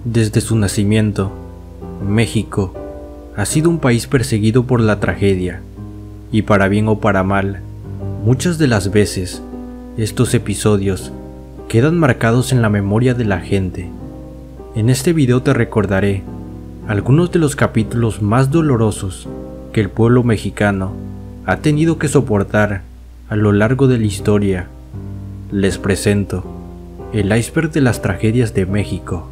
Desde su nacimiento, México ha sido un país perseguido por la tragedia, y para bien o para mal, muchas de las veces, estos episodios quedan marcados en la memoria de la gente. En este video te recordaré algunos de los capítulos más dolorosos que el pueblo mexicano ha tenido que soportar a lo largo de la historia. Les presento el iceberg de las tragedias de México.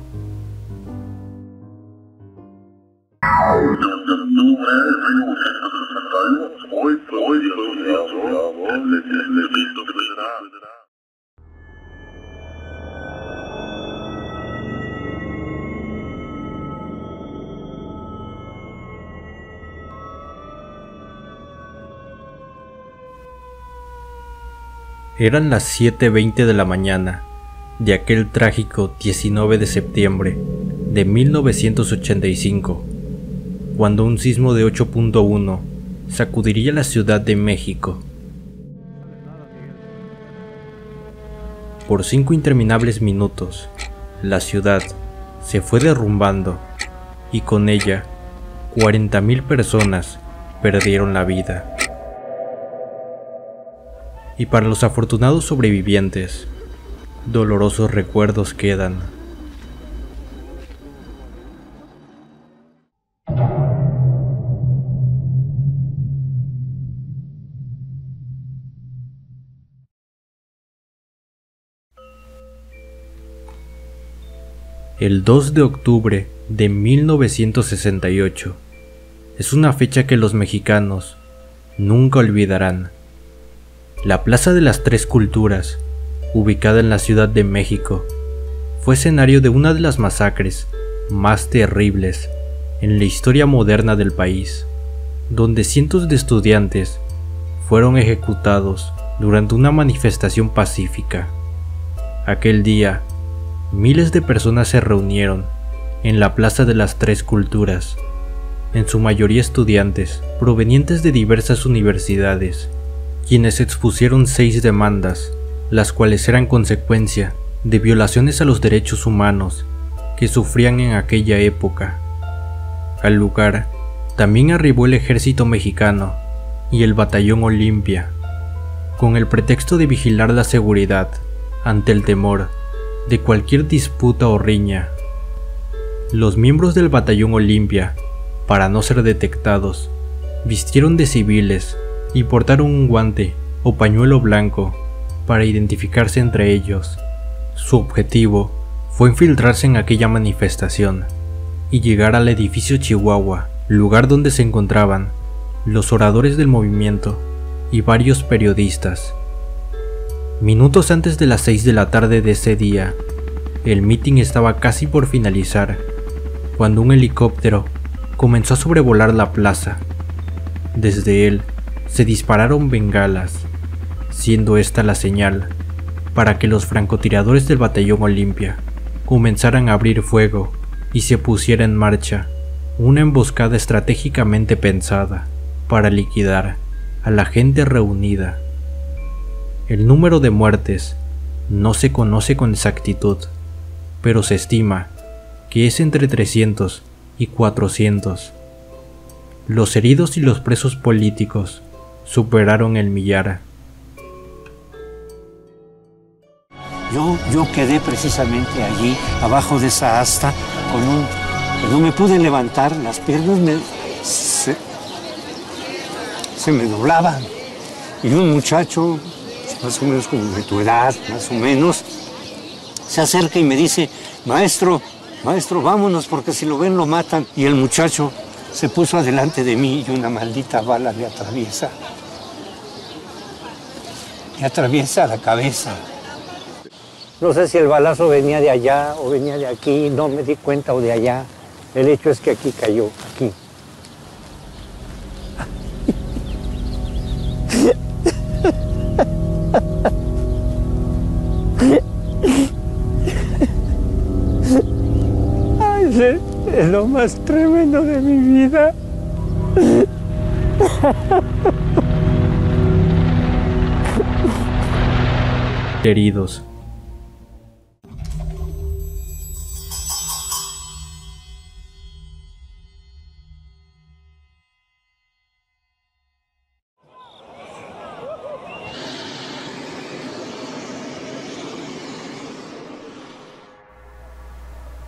Eran las 7:20 de la mañana de aquel trágico 19 de septiembre de 1985, cuando un sismo de 8.1 sacudiría la Ciudad de México. Por 5 interminables minutos, la ciudad se fue derrumbando y con ella 40,000 personas perdieron la vida. Y para los afortunados sobrevivientes, dolorosos recuerdos quedan. El 2 de octubre de 1968 es una fecha que los mexicanos nunca olvidarán. La Plaza de las Tres Culturas, ubicada en la Ciudad de México, fue escenario de una de las masacres más terribles en la historia moderna del país, donde cientos de estudiantes fueron ejecutados durante una manifestación pacífica. Aquel día, miles de personas se reunieron en la Plaza de las Tres Culturas, en su mayoría estudiantes provenientes de diversas universidades, quienes expusieron 6 demandas, las cuales eran consecuencia de violaciones a los derechos humanos que sufrían en aquella época. Al lugar también arribó el ejército mexicano y el batallón Olimpia, con el pretexto de vigilar la seguridad ante el temor de cualquier disputa o riña. Los miembros del batallón Olimpia, para no ser detectados, vistieron de civiles y portaron un guante o pañuelo blanco para identificarse entre ellos. Su objetivo fue infiltrarse en aquella manifestación y llegar al edificio Chihuahua, lugar donde se encontraban los oradores del movimiento y varios periodistas. Minutos antes de las 6 de la tarde de ese día, el mitin estaba casi por finalizar, cuando un helicóptero comenzó a sobrevolar la plaza. Desde él se dispararon bengalas, siendo esta la señal para que los francotiradores del batallón Olimpia comenzaran a abrir fuego y se pusiera en marcha una emboscada estratégicamente pensada para liquidar a la gente reunida. El número de muertes no se conoce con exactitud, pero se estima que es entre 300 y 400. Los heridos y los presos políticos superaron el millar. Yo quedé precisamente allí, abajo de esa asta, que no me pude levantar, las piernas se me doblaban. Y un muchacho, más o menos como de tu edad, más o menos, se acerca y me dice, maestro, vámonos, porque si lo ven lo matan. Y el muchacho se puso adelante de mí y una maldita bala le atraviesa la cabeza. No sé si el balazo venía de allá o venía de aquí, no me di cuenta, o de allá. El hecho es que aquí cayó, aquí. Ay, es lo más tremendo de mi vida. Heridos.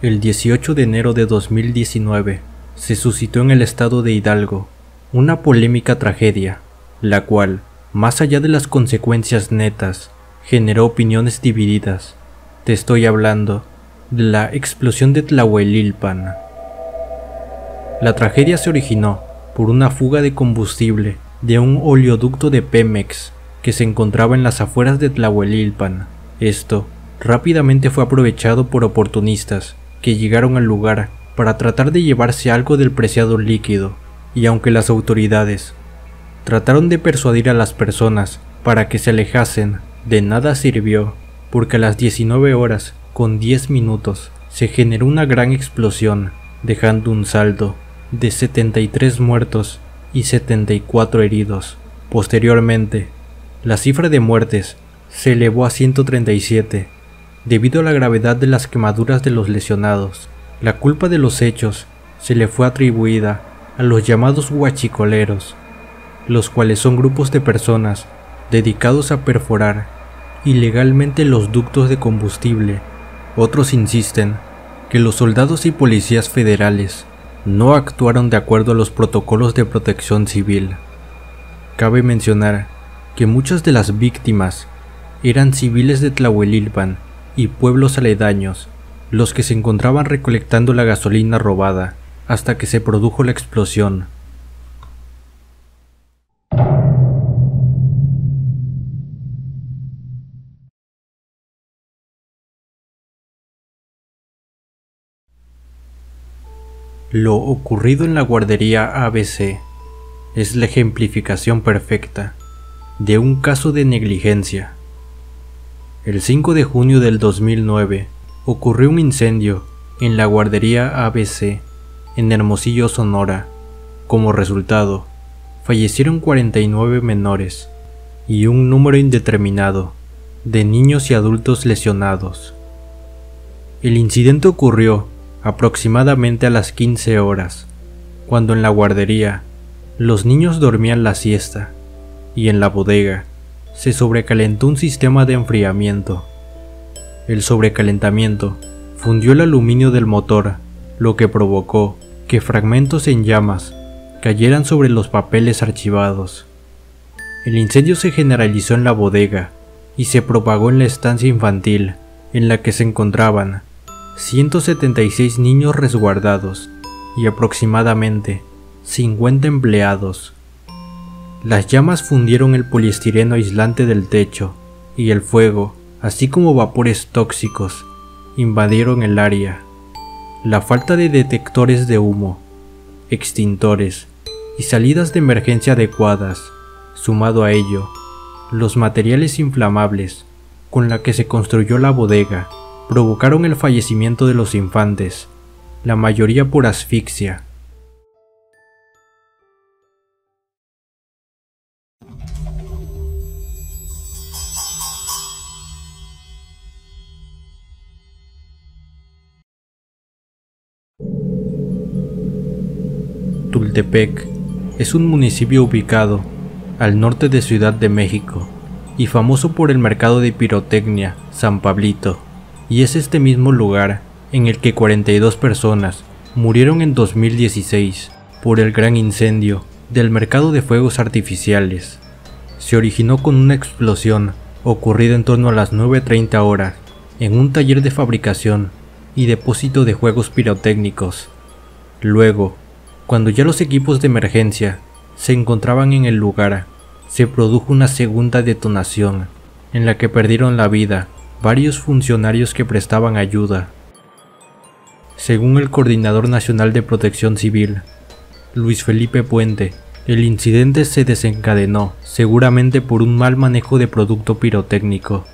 El 18 de enero de 2019 se suscitó en el estado de Hidalgo una polémica tragedia, la cual, más allá de las consecuencias netas, generó opiniones divididas. Te estoy hablando de la explosión de Tlahuelilpan. La tragedia se originó por una fuga de combustible de un oleoducto de Pemex que se encontraba en las afueras de Tlahuelilpan. Esto rápidamente fue aprovechado por oportunistas que llegaron al lugar para tratar de llevarse algo del preciado líquido, y aunque las autoridades trataron de persuadir a las personas para que se alejasen, de nada sirvió, porque a las 19 horas con 10 minutos se generó una gran explosión, dejando un saldo de 73 muertos y 74 heridos. Posteriormente, la cifra de muertes se elevó a 137, debido a la gravedad de las quemaduras de los lesionados. La culpa de los hechos se le fue atribuida a los llamados huachicoleros, los cuales son grupos de personas dedicados a perforar ilegalmente los ductos de combustible. Otros insisten que los soldados y policías federales no actuaron de acuerdo a los protocolos de protección civil. Cabe mencionar que muchas de las víctimas eran civiles de Tlahuelilpan y pueblos aledaños, los que se encontraban recolectando la gasolina robada hasta que se produjo la explosión. Lo ocurrido en la guardería ABC es la ejemplificación perfecta de un caso de negligencia. El 5 de junio del 2009 ocurrió un incendio en la guardería ABC en Hermosillo, Sonora. Como resultado, fallecieron 49 menores y un número indeterminado de niños y adultos lesionados. El incidente ocurrió aproximadamente a las 15 horas, cuando en la guardería los niños dormían la siesta y en la bodega se sobrecalentó un sistema de enfriamiento. El sobrecalentamiento fundió el aluminio del motor, lo que provocó que fragmentos en llamas cayeran sobre los papeles archivados. El incendio se generalizó en la bodega y se propagó en la estancia infantil, en la que se encontraban 176 niños resguardados y aproximadamente 50 empleados. Las llamas fundieron el poliestireno aislante del techo y el fuego, así como vapores tóxicos, invadieron el área. La falta de detectores de humo, extintores y salidas de emergencia adecuadas, sumado a ello, los materiales inflamables con la que se construyó la bodega, provocaron el fallecimiento de los infantes, la mayoría por asfixia. Tultepec es un municipio ubicado al norte de Ciudad de México y famoso por el mercado de pirotecnia San Pablito, y es este mismo lugar en el que 42 personas murieron en 2016 por el gran incendio del mercado de fuegos artificiales. Se originó con una explosión ocurrida en torno a las 9:30 horas en un taller de fabricación y depósito de juegos pirotécnicos. Luego, cuando ya los equipos de emergencia se encontraban en el lugar, se produjo una segunda detonación, en la que perdieron la vida varios funcionarios que prestaban ayuda. Según el Coordinador Nacional de Protección Civil, Luis Felipe Puente, el incidente se desencadenó seguramente por un mal manejo de producto pirotécnico.